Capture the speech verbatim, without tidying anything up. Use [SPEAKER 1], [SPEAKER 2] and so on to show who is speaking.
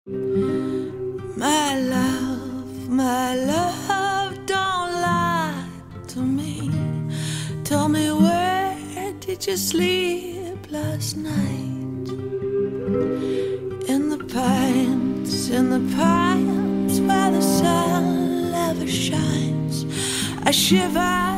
[SPEAKER 1] My love, my love, don't lie to me. Tell me, where did you sleep last night? In the pines, in the pines, where the sun never shines. I shiver